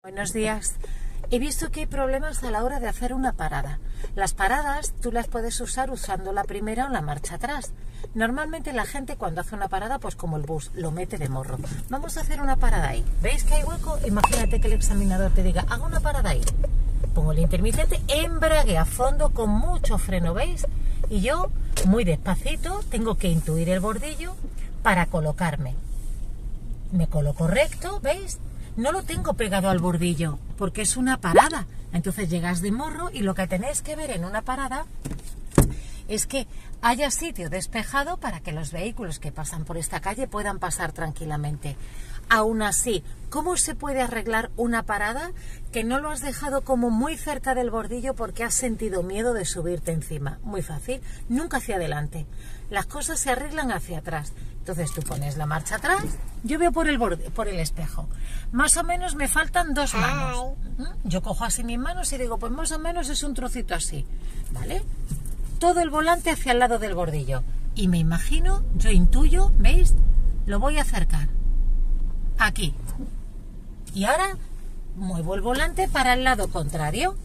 Buenos días. He visto que hay problemas a la hora de hacer una parada. Las paradas tú las puedes usar usando la primera o la marcha atrás. Normalmente la gente cuando hace una parada, pues como el bus, lo mete de morro. Vamos a hacer una parada ahí. ¿Veis que hay hueco? Imagínate que el examinador te diga, haga una parada ahí. Pongo el intermitente, embrague a fondo con mucho freno, ¿veis? Y yo, muy despacito, tengo que intuir el bordillo para colocarme. Me coloco recto, ¿veis? No lo tengo pegado al bordillo, porque es una parada. Entonces llegas de morro y lo que tenéis que ver en una parada es que haya sitio despejado para que los vehículos que pasan por esta calle puedan pasar tranquilamente. Aún así, ¿cómo se puede arreglar una parada que no lo has dejado como muy cerca del bordillo porque has sentido miedo de subirte encima? Muy fácil, nunca hacia adelante. Las cosas se arreglan hacia atrás. Entonces tú pones la marcha atrás, yo veo por el espejo. Más o menos me faltan 2 manos. Yo cojo así mis manos y digo, pues más o menos es un trocito así, ¿vale? Todo el volante hacia el lado del bordillo. Y me imagino, yo intuyo, ¿veis? Lo voy a acercar. Aquí. Y ahora muevo el volante para el lado contrario.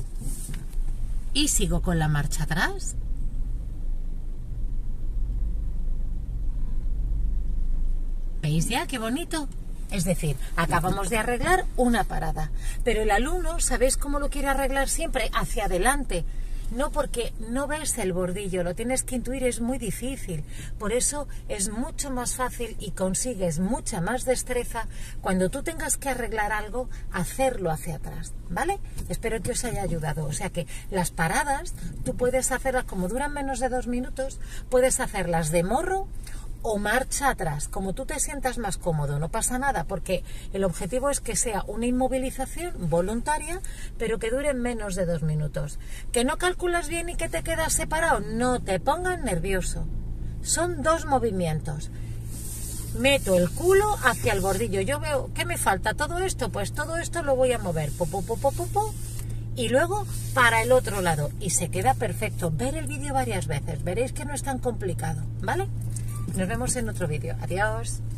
Y sigo con la marcha atrás. ¿Veis ya qué bonito? Es decir, acabamos de arreglar una parada. Pero el alumno, ¿sabéis cómo lo quiere arreglar siempre? Hacia adelante. No, porque no ves el bordillo, lo tienes que intuir, es muy difícil. Por eso es mucho más fácil y consigues mucha más destreza cuando tú tengas que arreglar algo, hacerlo hacia atrás, ¿vale? Espero que os haya ayudado. O sea que las paradas, tú puedes hacerlas, como duran menos de 2 minutos, puedes hacerlas de morro o marcha atrás, como tú te sientas más cómodo, no pasa nada, porque el objetivo es que sea una inmovilización voluntaria, pero que dure menos de 2 minutos. ¿Que no calculas bien y que te quedas separado? No te pongas nervioso. Son 2 movimientos. Meto el culo hacia el bordillo. Yo veo, ¿qué me falta? ¿Todo esto? Pues todo esto lo voy a mover. Y luego para el otro lado. Y se queda perfecto. Ver el vídeo varias veces. Veréis que no es tan complicado, ¿vale? Nos vemos en otro vídeo. Adiós.